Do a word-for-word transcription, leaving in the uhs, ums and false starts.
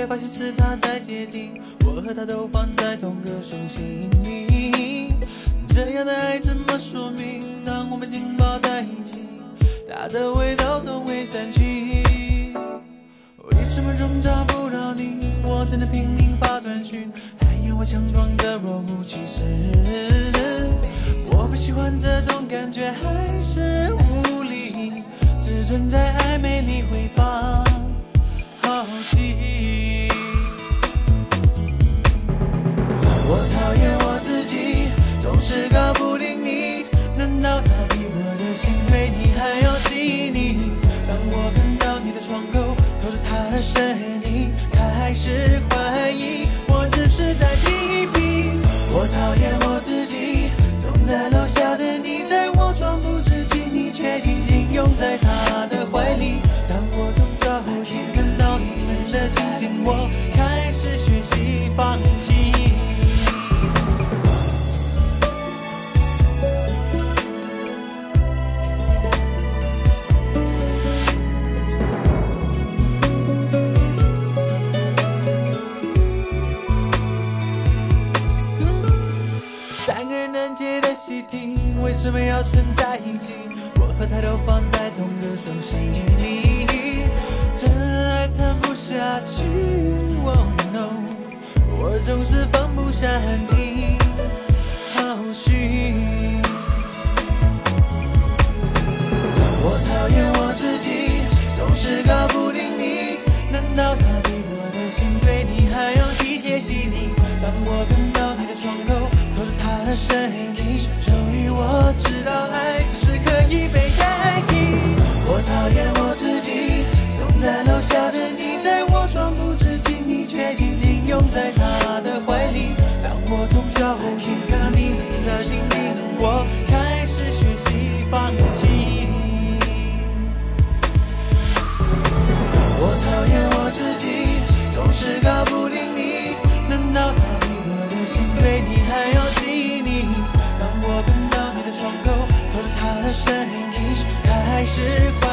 却发现是他在接近，我和他都放在同个手心里。这样的爱怎么说明？当我们紧抱在一起，它的味道从未散去。为什么总找不到你？我真的拼命发短讯，还要我强装的若无其事。我不喜欢这种感觉，还是无力，只存在暧昧里会发好奇。我讨厌我自己，总是搞不定你。难道他比我的心对你还要细腻？当我看到你的窗口透着他的身影，开始怀疑我只是在皮皮。我讨厌我自己，总在楼下的你，在我装不知情，你却紧紧拥在他的怀里。当我从照片看到你们的情景，我开始学习放弃。三个人能接的习题，为什么要存在一起？我和他都放在同个手心里，这爱谈不下去。Oh no， 我总是放不下你好虚。我讨厌我自己，总是搞不定你。难道他比我的心对你还要体贴细腻？当我看到你的窗口透着他的身影，终于我知道爱就是可以被代替。我讨厌我自己，总在楼下的你，在我装不知情，你却紧紧拥在他的怀里。当我从脚后心看到你的心灵，我开始学习放弃。我讨厌我自己，总是搞不定你。难道他比我的心对你还要细腻？当我看到你的窗口透着他的身影，开始